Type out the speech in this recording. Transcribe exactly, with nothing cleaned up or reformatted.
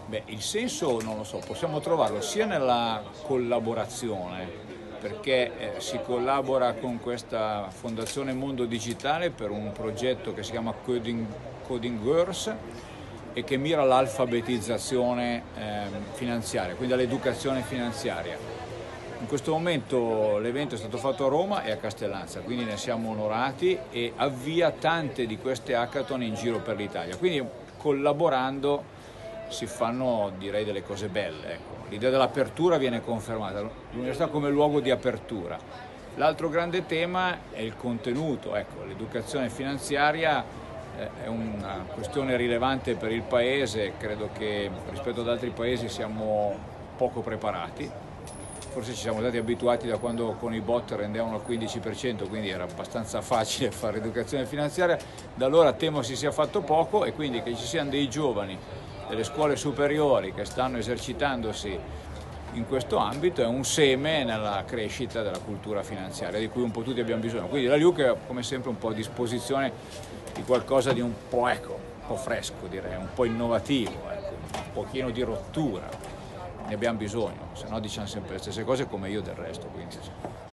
Beh, il senso non lo so, possiamo trovarlo sia nella collaborazione, perché eh, si collabora con questa Fondazione Mondo Digitale per un progetto che si chiama Coding, Coding Girls e che mira all'alfabetizzazione eh, finanziaria, quindi all'educazione finanziaria. In questo momento l'evento è stato fatto a Roma e a Castellanza, quindi ne siamo onorati e avvia tante di queste hackathon in giro per l'Italia. Quindi collaborando si fanno, direi, delle cose belle. Ecco. L'idea dell'apertura viene confermata, l'università come luogo di apertura. L'altro grande tema è il contenuto, ecco, l'educazione finanziaria eh, è una questione rilevante per il Paese, credo che rispetto ad altri Paesi siamo poco preparati. Forse ci siamo stati abituati da quando con i bot rendevano al quindici per cento, quindi era abbastanza facile fare educazione finanziaria, da allora temo si sia fatto poco e quindi che ci siano dei giovani delle scuole superiori che stanno esercitandosi in questo ambito è un seme nella crescita della cultura finanziaria di cui un po' tutti abbiamo bisogno. Quindi la L U C è come sempre un po' a disposizione di qualcosa di un po', ecco, un po' fresco, direi, un po' innovativo, ecco, un pochino di rottura. Ne abbiamo bisogno, se no diciamo sempre le stesse cose come io del resto. Quindi.